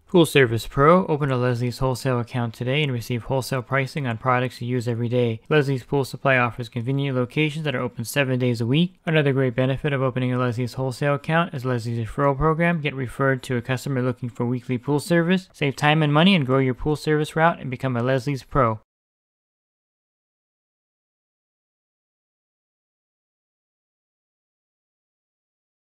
Pool Service Pro. Open a Leslie's wholesale account today and receive wholesale pricing on products you use every day. Leslie's Pool Supply offers convenient locations that are open 7 days a week. Another great benefit of opening a Leslie's wholesale account is Leslie's referral program. Get referred to a customer looking for weekly pool service. Save time and money and grow your pool service route and become a Leslie's Pro.